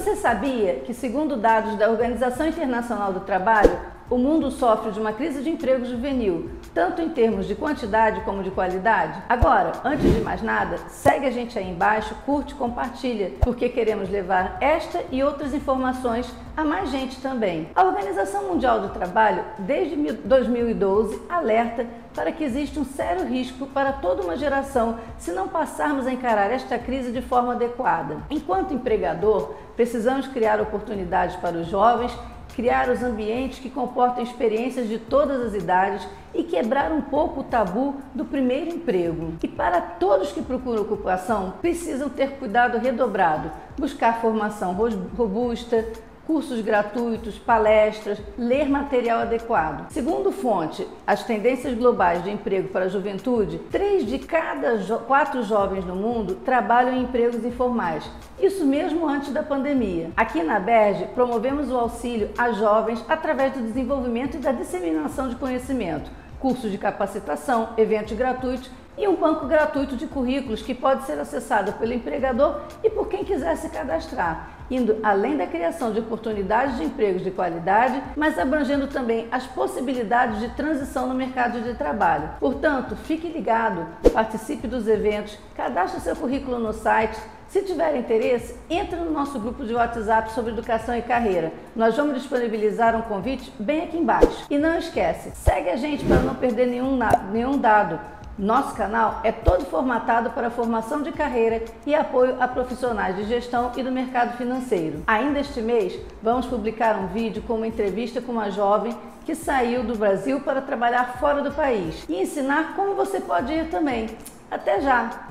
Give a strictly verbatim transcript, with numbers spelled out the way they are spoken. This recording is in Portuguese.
você sabia que, segundo dados da Organização Internacional do Trabalho, o mundo sofre de uma crise de emprego juvenil, tanto em termos de quantidade como de qualidade? Agora, antes de mais nada, segue a gente aí embaixo, curte e compartilha, porque queremos levar esta e outras informações a mais gente também. A Organização Mundial do Trabalho, desde dois mil e doze, alerta para que existe um sério risco para toda uma geração se não passarmos a encarar esta crise de forma adequada. Enquanto empregador, precisamos criar oportunidades para os jovens, criar os ambientes que comportem experiências de todas as idades e quebrar um pouco o tabu do primeiro emprego. E para todos que procuram ocupação, precisam ter cuidado redobrado, buscar formação robusta, cursos gratuitos, palestras, ler material adequado. Segundo fonte, as tendências globais de emprego para a juventude, três de cada jo quatro jovens no mundo trabalham em empregos informais. Isso mesmo antes da pandemia. Aqui na Aberj, promovemos o auxílio a jovens através do desenvolvimento e da disseminação de conhecimento, cursos de capacitação, eventos gratuitos e um banco gratuito de currículos que pode ser acessado pelo empregador e por quem quiser se cadastrar, indo além da criação de oportunidades de empregos de qualidade, mas abrangendo também as possibilidades de transição no mercado de trabalho. Portanto, fique ligado, participe dos eventos, cadastre seu currículo no site. Se tiver interesse, entre no nosso grupo de WhatsApp sobre educação e carreira. Nós vamos disponibilizar um convite bem aqui embaixo. E não esquece, segue a gente para não perder nenhum, nenhum dado. Nosso canal é todo formatado para formação de carreira e apoio a profissionais de gestão e do mercado financeiro. Ainda este mês, vamos publicar um vídeo com uma entrevista com uma jovem que saiu do Brasil para trabalhar fora do país e ensinar como você pode ir também. Até já!